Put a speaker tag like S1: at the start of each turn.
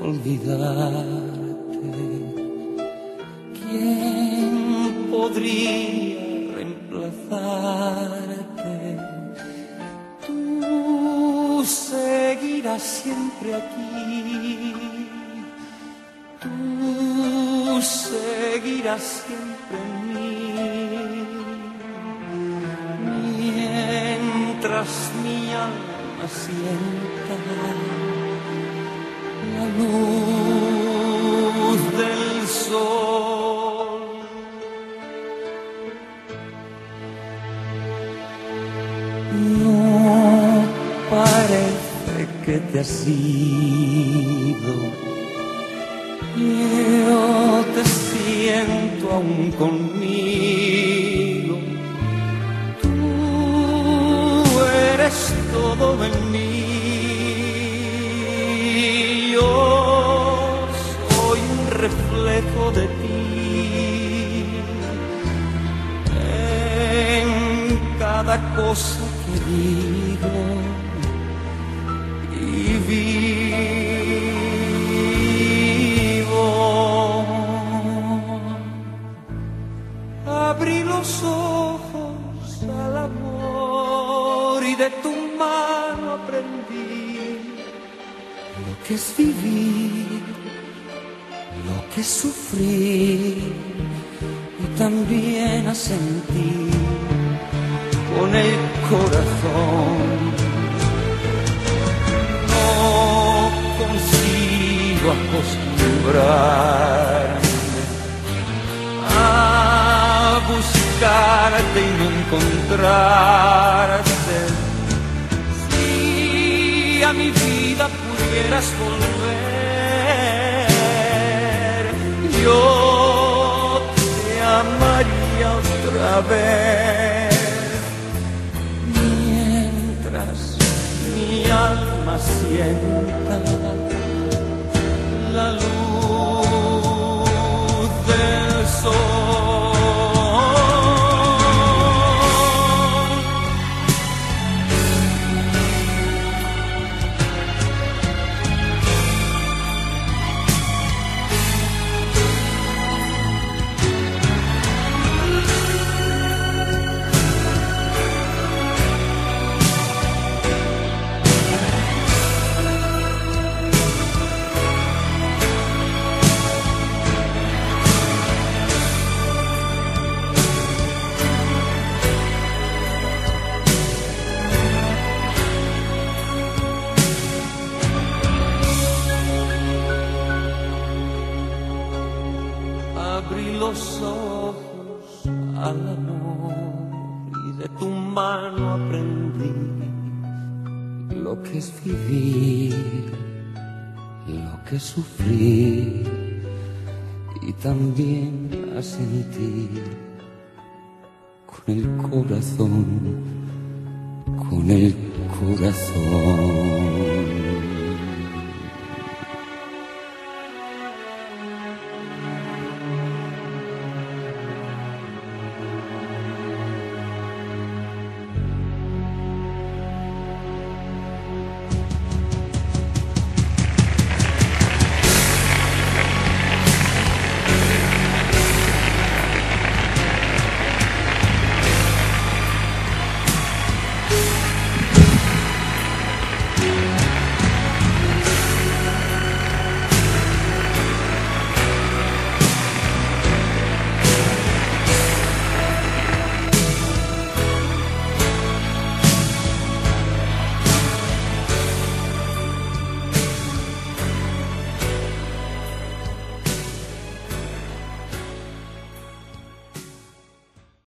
S1: olvidarte. ¿Quién podría reemplazarte? Tú seguirás siempre aquí. Tú seguirás siempre en mí. Mientras mi alma sienta la luz del sol. No parece que te has ido. Yo te siento aún conmigo. Tú eres todo en mí. Yo soy un reflejo de ti. En cada cosa que digo y vivo. Abrí los ojos al amor y de tu mano aprendí lo que es vivir, lo que es sufrir y también a sentir con el corazón. No consigo acostumbrarme a buscarte y no encontrarte. Si a mi vida pudieras volver, yo te amaría otra vez. Mientras mi alma sienta la luz del sol. Abrí los ojos al amor y de tu mano aprendí lo que es vivir, lo que es sufrir y también a sentir con el corazón, con el corazón.